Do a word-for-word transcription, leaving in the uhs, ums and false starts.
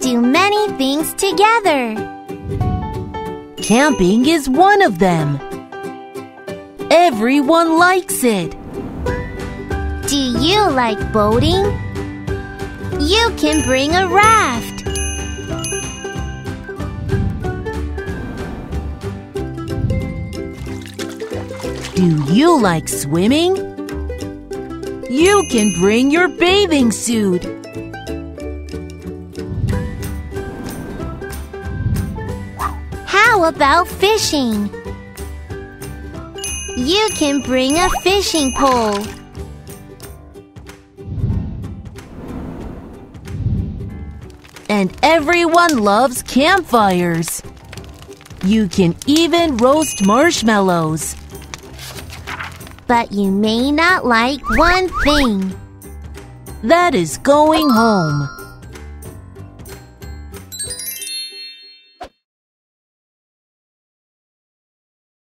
do many things together. Camping is one of them. Everyone likes it. Do you like boating? You can bring a raft. Do you like swimming? You can bring your bathing suit. How about fishing? You can bring a fishing pole. And everyone loves campfires. You can even roast marshmallows. But you may not like one thing. That is going home.